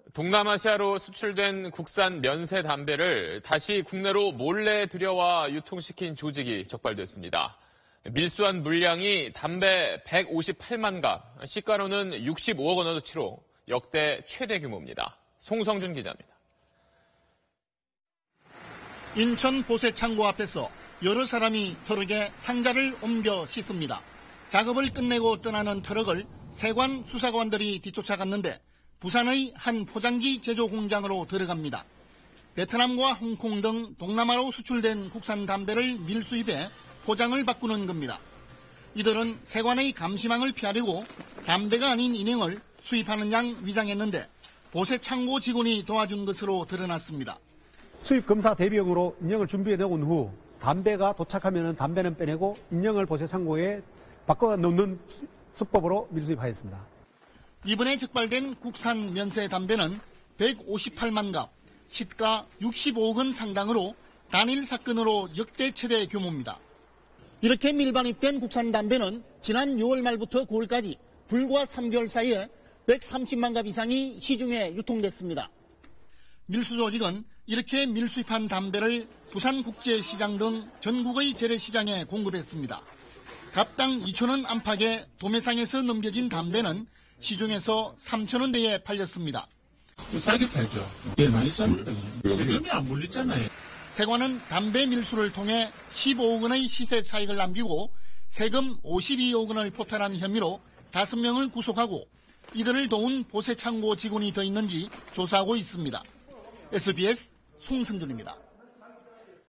동남아시아로 수출된 국산 면세 담배를 다시 국내로 몰래 들여와 유통시킨 조직이 적발됐습니다. 밀수한 물량이 담배 158만 갑, 시가로는 65억 원어치로 역대 최대 규모입니다. 송성준 기자입니다. 인천 보세창고 앞에서 여러 사람이 트럭에 상자를 옮겨 싣습니다. 작업을 끝내고 떠나는 트럭을 세관 수사관들이 뒤쫓아갔는데 부산의 한 포장지 제조 공장으로 들어갑니다. 베트남과 홍콩 등 동남아로 수출된 국산 담배를 밀수입해 포장을 바꾸는 겁니다. 이들은 세관의 감시망을 피하려고 담배가 아닌 인형을 수입하는 양 위장했는데 보세창고 직원이 도와준 것으로 드러났습니다. 수입 검사 대비용으로 인형을 준비해 놓은 후 담배가 도착하면 담배는 빼내고 인형을 보세창고에 바꿔 넣는 수법으로 밀수입하였습니다. 이번에 적발된 국산 면세 담배는 158만 갑, 시가 65억 원 상당으로 단일 사건으로 역대 최대 규모입니다. 이렇게 밀반입된 국산 담배는 지난 6월 말부터 9월까지 불과 3개월 사이에 130만 갑 이상이 시중에 유통됐습니다. 밀수 조직은 이렇게 밀수입한 담배를 부산국제시장 등 전국의 재래시장에 공급했습니다. 갑당 2,000원 안팎의 도매상에서 넘겨진 담배는 시중에서 3,000원대에 팔렸습니다. 싸게 팔죠. 예, 많이 쌉니다. 세금이 안 물리잖아요. 세관은 담배 밀수를 통해 15억 원의 시세 차익을 남기고 세금 52억 원을 포탈한 혐의로 5명을 구속하고 이들을 도운 보세창고 직원이 더 있는지 조사하고 있습니다. SBS 송승준입니다.